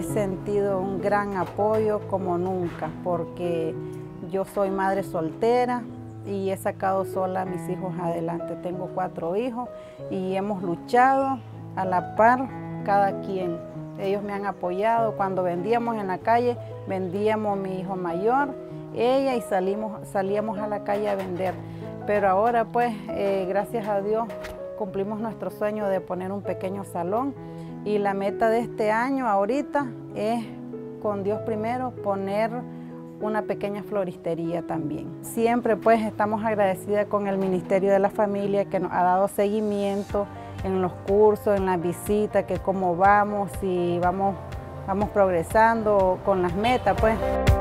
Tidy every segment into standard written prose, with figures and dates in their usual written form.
he sentido un gran apoyo como nunca, porque yo soy madre soltera y he sacado sola a mis hijos adelante. Tengo 4 hijos y hemos luchado a la par cada quien. Ellos me han apoyado. Cuando vendíamos en la calle, vendíamos mi hijo mayor, ella, y salíamos a la calle a vender. Pero ahora pues, gracias a Dios, cumplimos nuestro sueño de poner un pequeño salón, y la meta de este año ahorita es, con Dios primero, poner una pequeña floristería también. Siempre pues estamos agradecidas con el Ministerio de la Familia, que nos ha dado seguimiento en los cursos, en las visitas, que cómo vamos, y vamos progresando con las metas pues.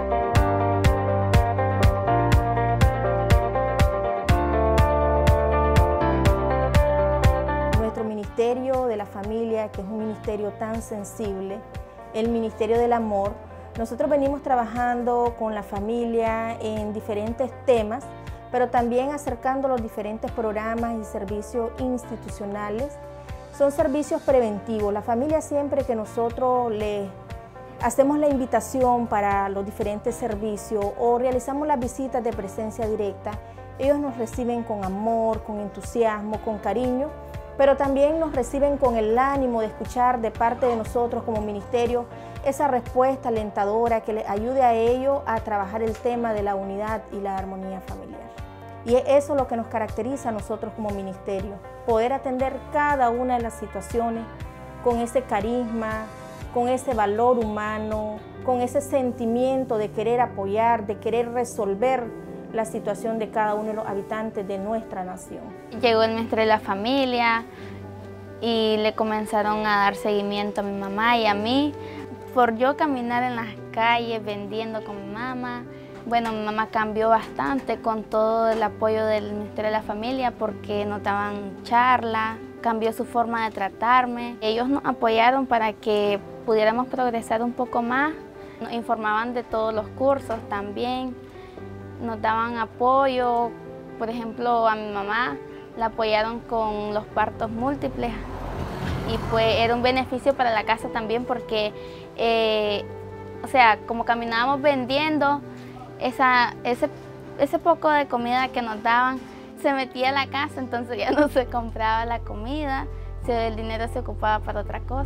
Nuestro Ministerio de la Familia, que es un ministerio tan sensible, el Ministerio del Amor, nosotros venimos trabajando con la familia en diferentes temas, pero también acercando los diferentes programas y servicios institucionales. Son servicios preventivos. La familia, siempre que nosotros le hacemos la invitación para los diferentes servicios o realizamos las visitas de presencia directa, ellos nos reciben con amor, con entusiasmo, con cariño, pero también nos reciben con el ánimo de escuchar de parte de nosotros como ministerio esa respuesta alentadora que les ayude a ellos a trabajar el tema de la unidad y la armonía familiar. Y es eso lo que nos caracteriza a nosotros como ministerio, poder atender cada una de las situaciones con ese carisma, con ese valor humano, con ese sentimiento de querer apoyar, de querer resolver la situación de cada uno de los habitantes de nuestra nación. Llegó el Ministerio de la Familia y le comenzaron a dar seguimiento a mi mamá y a mí. Por yo caminar en las calles vendiendo con mi mamá, bueno, mi mamá cambió bastante con todo el apoyo del Ministerio de la Familia, porque nos daban charlas, cambió su forma de tratarme. Ellos nos apoyaron para que pudiéramos progresar un poco más, nos informaban de todos los cursos también, nos daban apoyo. Por ejemplo, a mi mamá la apoyaron con los partos múltiples, y pues era un beneficio para la casa también, porque o sea, como caminábamos vendiendo, ese poco de comida que nos daban se metía a la casa, entonces ya no se compraba la comida, el dinero se ocupaba para otra cosa.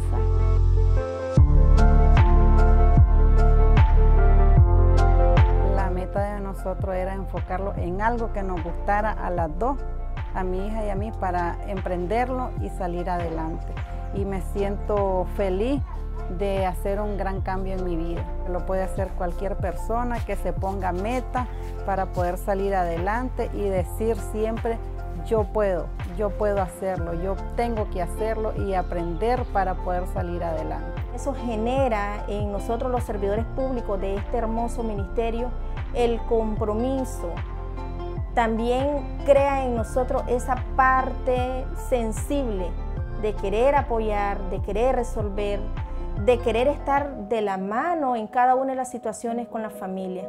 La meta de nosotros era enfocarlo en algo que nos gustara a las dos, a mi hija y a mí, para emprenderlo y salir adelante. Y me siento feliz de hacer un gran cambio en mi vida. Lo puede hacer cualquier persona que se ponga meta para poder salir adelante y decir siempre: yo puedo hacerlo, yo tengo que hacerlo y aprender para poder salir adelante. Eso genera en nosotros, los servidores públicos de este hermoso ministerio, el compromiso. También crea en nosotros esa parte sensible de querer apoyar, de querer resolver, de querer estar de la mano en cada una de las situaciones con la familia.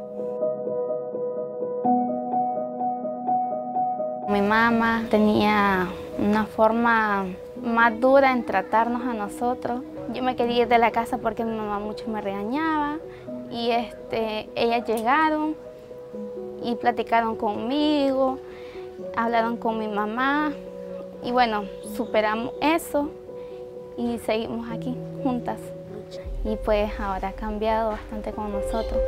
Mi mamá tenía una forma más dura en tratarnos a nosotros. Yo me quería ir de la casa porque mi mamá mucho me regañaba, y ellas llegaron y platicaron conmigo, hablaron con mi mamá, y bueno, superamos eso y seguimos aquí juntas. Y pues ahora ha cambiado bastante con nosotros.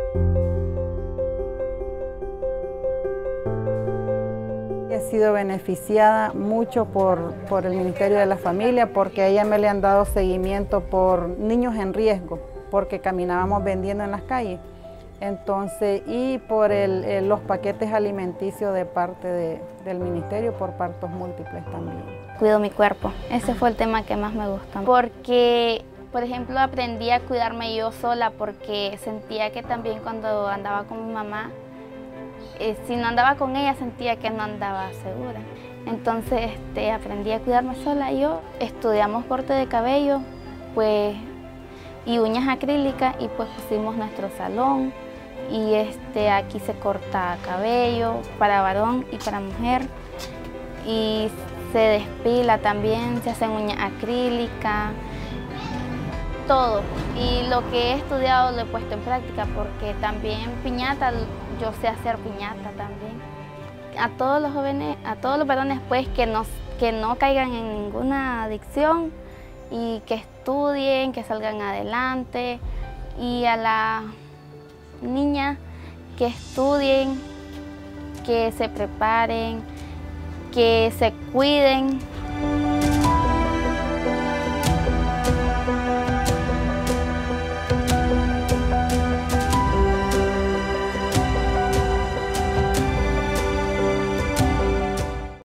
He sido beneficiada mucho por el Ministerio de la Familia, porque a ella me le han dado seguimiento por niños en riesgo, porque caminábamos vendiendo en las calles. Entonces, y por los paquetes alimenticios de parte del ministerio por partos múltiples también. Cuido mi cuerpo, ese fue el tema que más me gustó, porque por ejemplo aprendí a cuidarme yo sola, porque sentía que también cuando andaba con mi mamá, si no andaba con ella sentía que no andaba segura. Entonces aprendí a cuidarme sola yo. Estudiamos corte de cabello pues, y uñas acrílicas, y pues pusimos nuestro salón. Y aquí se corta cabello para varón y para mujer, y se despila también, se hacen uñas acrílicas. todo, y lo que he estudiado lo he puesto en práctica, porque también piñata, yo sé hacer piñata también. A todos los jóvenes, a todos los varones, pues, que no caigan en ninguna adicción y que estudien, que salgan adelante, y a las niñas que estudien, que se preparen, que se cuiden.